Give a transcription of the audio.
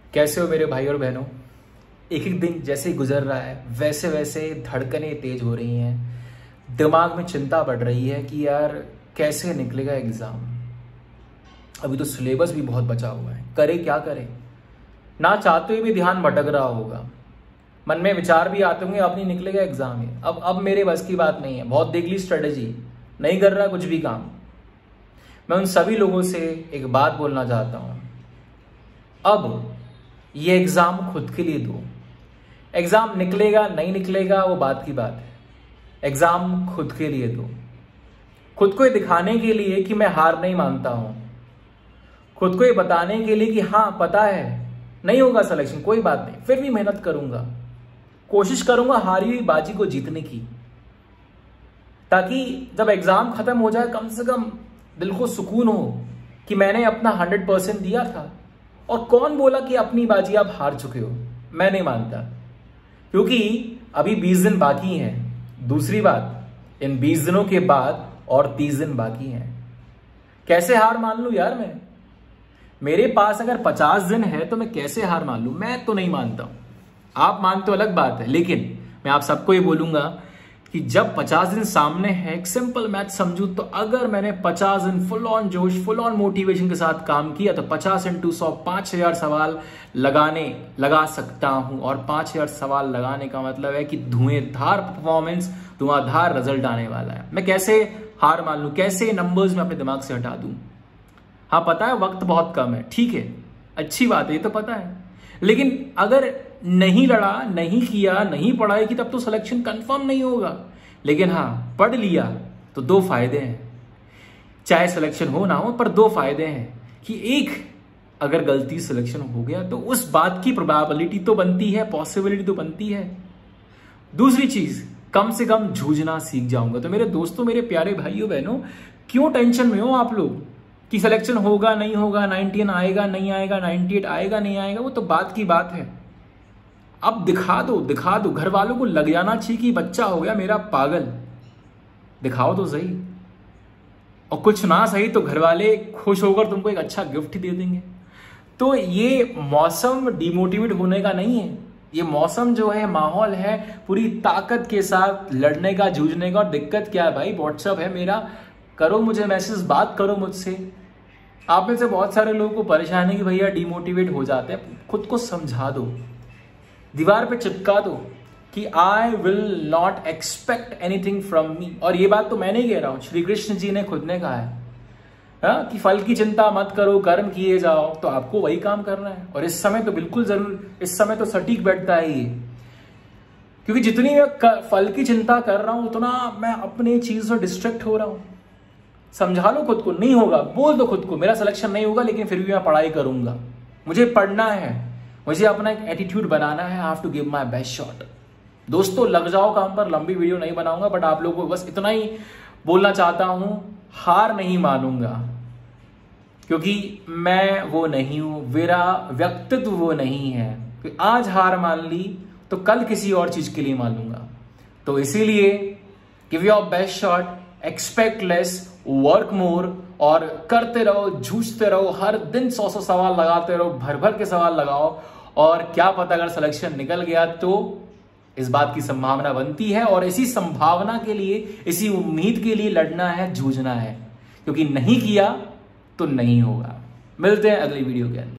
कैसे हो मेरे भाई और बहनों। एक एक दिन जैसे ही गुजर रहा है वैसे वैसे धड़कनें तेज हो रही हैं, दिमाग में चिंता बढ़ रही है कि यार कैसे निकलेगा एग्जाम। अभी तो सिलेबस भी बहुत बचा हुआ है, करे क्या करे। ना चाहते हुए भी ध्यान भटक रहा होगा, मन में विचार भी आते होंगे अब नहीं निकलेगा एग्जाम। ये अब मेरे बस की बात नहीं है, बहुत देख ली स्ट्रेटेजी, नहीं कर रहा कुछ भी काम। मैं उन सभी लोगों से एक बात बोलना चाहता हूं, अब ये एग्जाम खुद के लिए दो। एग्जाम निकलेगा नहीं निकलेगा वो बात की बात है, एग्जाम खुद के लिए दो। खुद को ये दिखाने के लिए कि मैं हार नहीं मानता हूं, खुद को ये बताने के लिए कि हाँ पता है नहीं होगा सिलेक्शन, कोई बात नहीं, फिर भी मेहनत करूंगा, कोशिश करूंगा हारी हुई बाजी को जीतने की, ताकि जब एग्जाम खत्म हो जाए कम से कम दिल को सुकून हो कि मैंने अपना 100% दिया था। और कौन बोला कि अपनी बाजी आप हार चुके हो? मैं नहीं मानता, क्योंकि अभी 20 दिन बाकी हैं। दूसरी बात, इन 20 दिनों के बाद और 30 दिन बाकी हैं। कैसे हार मान लूं यार मैं? मेरे पास अगर 50 दिन है तो मैं कैसे हार मान लूं? मैं तो नहीं मानता हूं, आप मानते हो अलग बात है, लेकिन मैं आप सबको ये बोलूंगा कि जब 50 दिन सामने है, एक सिंपल मैथ समझू तो अगर मैंने 50 दिन फुल ऑन जोश फुल ऑन मोटिवेशन के साथ काम किया तो 50 × 100 5000 सवाल लगा सकता हूं। और 5000 सवाल लगाने का मतलब है कि धुएंधार परफॉर्मेंस, धुआंधार रिजल्ट आने वाला है। मैं कैसे हार मान लूं? कैसे नंबर्स में अपने दिमाग से हटा दूं? हाँ पता है वक्त बहुत कम है, ठीक है, अच्छी बात है, ये तो पता है, लेकिन अगर नहीं लड़ा, नहीं किया, नहीं पढ़ाई की, तब तो सिलेक्शन कंफर्म नहीं होगा। लेकिन हाँ पढ़ लिया तो 2 फायदे हैं, चाहे सिलेक्शन हो ना हो, पर 2 फायदे हैं कि एक, अगर गलती सिलेक्शन हो गया तो उस बात की प्रोबेबिलिटी तो बनती है, पॉसिबिलिटी तो बनती है। दूसरी चीज, कम से कम जूझना सीख जाऊंगा। तो मेरे दोस्तों, मेरे प्यारे भाइयों बहनों, क्यों टेंशन में हो आप लोग कि सिलेक्शन होगा नहीं होगा, 99 आएगा नहीं आएगा, 98 आएगा नहीं आएगा, वो तो बात की बात है। अब दिखा दो, घर वालों को लग जाना चाहिए कि बच्चा हो गया मेरा पागल, दिखाओ तो सही। और कुछ ना सही तो घर वाले खुश होकर तुमको एक अच्छा गिफ्ट दे देंगे। तो ये मौसम डिमोटिवेट होने का नहीं है, ये मौसम जो है, माहौल है पूरी ताकत के साथ लड़ने का, जूझने का। और दिक्कत क्या है भाई, व्हाट्सएप है मेरा, करो मुझे मैसेज, बात करो मुझसे। आप में से बहुत सारे लोगों को परेशानी कि भैया डिमोटिवेट हो जाते हैं, खुद को समझा दो, दीवार पे चिपका दो कि I will not expect anything from me. और ये बात तो मैं नहीं कह रहा हूं, श्री कृष्ण जी ने खुद ने कहा है कि फल की चिंता मत करो, कर्म किए जाओ। तो आपको वही काम करना है। और इस समय तो बिल्कुल जरूर, इस समय तो सटीक बैठता है ये, क्योंकि जितनी मैं फल की चिंता कर रहा हूं उतना मैं अपनी चीज से डिस्ट्रैक्ट हो रहा हूं। समझा लो खुद को, नहीं होगा, बोल दो खुद को मेरा सिलेक्शन नहीं होगा, लेकिन फिर भी मैं पढ़ाई करूंगा, मुझे पढ़ना है, मुझे अपना एक एटीट्यूड बनाना है, I have to give my best shot. दोस्तों लग जाओ काम पर, लंबी वीडियो नहीं बनाऊंगा, बट आप लोगों को बस इतना ही बोलना चाहता हूं, हार नहीं मानूंगा, क्योंकि मैं वो नहीं हूं, मेरा व्यक्तित्व वो नहीं है कि आज हार मान ली तो कल किसी और चीज के लिए मान लूंगा। तो इसीलिए give your best shot, expect less, work more, और करते रहो, जूझते रहो, हर दिन 100 सवाल लगाते रहो, भर भर के सवाल लगाओ। और क्या पता अगर सिलेक्शन निकल गया तो इस बात की संभावना बनती है, और इसी संभावना के लिए, इसी उम्मीद के लिए लड़ना है, जूझना है, क्योंकि नहीं किया तो नहीं होगा। मिलते हैं अगली वीडियो के अंदर।